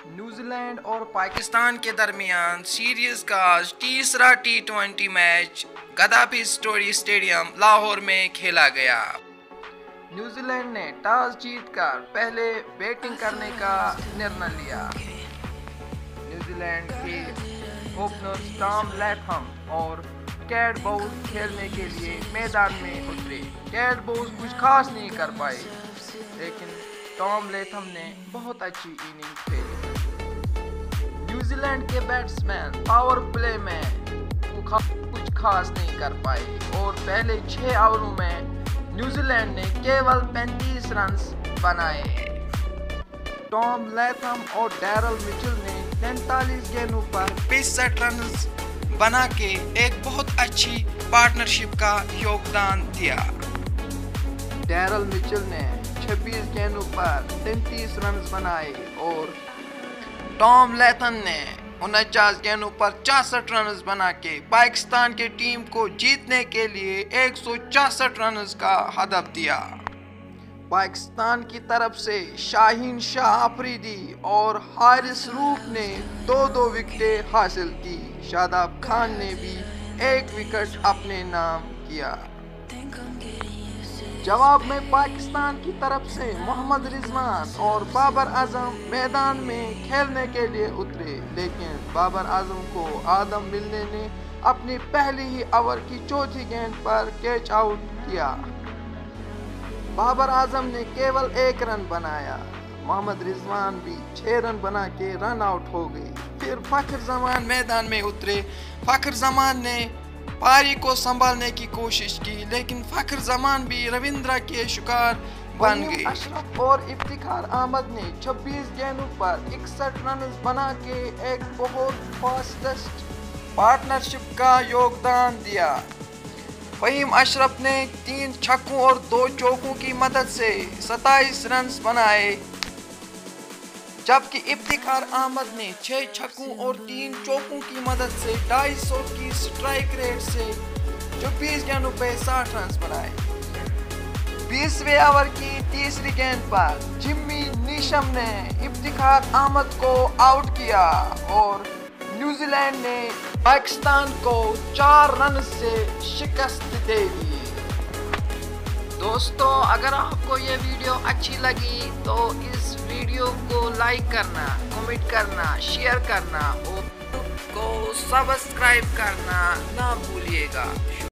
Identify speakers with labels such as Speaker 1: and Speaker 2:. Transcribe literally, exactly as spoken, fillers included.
Speaker 1: New Zealand और पाकिस्तान के दरमियान सीरीज का तीसरा T twenty match Gaddafi stadium Lahore में खेला गया। न्यूजीलैंड ने टॉस जीतकर पहले बैटिंग करने का निर्णय लिया। न्यूजीलैंड के ओपनर्स टॉम लैथम और कैट बोउस खेलने के लिए मैदान में उतरे। कैट बोउस कुछ खास नहीं कर पाए, लेकिन टॉम लैथम ने बहुत अच्छी इनिंग खेली। न्यूजीलैंड के बैट्समैन पावर प्ले में कुछ खास नहीं कर पाए और पहले छह ओवरों में न्यूजीलैंड ने केवल पैंतीस रन बनाए। टॉम लैथम और डैरल मिचेल ने तैंतालीस गेंदों पर पैंसठ रन बना के एक बहुत अच्छी पार्टनरशिप का योगदान दिया। डैरल मिचेल ने छब्बीस गेंदों पर तैंतीस रन बनाए और टॉम लैथम ने उनचास गेंदों पर चौसठ रन बना के पाकिस्तान की टीम को जीतने के लिए एक सौ चौसठ रन का हदफ दिया। पाकिस्तान की तरफ से शाहीन शाह अफरीदी और हारिस रूफ ने दो दो विकेटें हासिल की। शादाब खान ने भी एक विकेट अपने नाम किया। जवाब में पाकिस्तान की तरफ से मोहम्मद रिजवान और बाबर आजम मैदान में खेलने के लिए उतरे, लेकिन बाबर आजम को आदम मिल्ने ने अपनी पहली ही ओवर की चौथी गेंद पर कैच आउट किया। बाबर आजम ने केवल एक रन बनाया। मोहम्मद रिजवान भी छह रन बना के रन आउट हो गए। फिर फखर जमान मैदान में उतरे। फखर जमान ने पारी को संभालने की कोशिश की, लेकिन फखर जमान भी रविंद्रा के शिकार बन गए। अशरफ और इफ्तिखार अहमद ने छब्बीस गेंदों पर इकसठ रन बना के एक बहुत फास्टेस्ट पार्टनरशिप का योगदान दिया। फहीम अशरफ ने तीन छक्कों और दो चौकों की मदद से सत्ताईस रन बनाए, जबकि इफ्तिखार अहमद ने छह छक्कों और तीन चौकों की मदद से ढाई सौ की स्ट्राइक रेट से चौबीस गेंदों पर साठ रन बनाए। बीसवें ओवर की तीसरी गेंद पर जिम्मी नीशम ने इफ्तिखार अहमद को आउट किया और न्यूजीलैंड ने पाकिस्तान को चार रन से शिकस्त दे दी। दोस्तों, अगर आपको ये वीडियो अच्छी लगी तो इस वीडियो को लाइक करना, कमेंट करना, शेयर करना और को सब्सक्राइब करना ना भूलिएगा।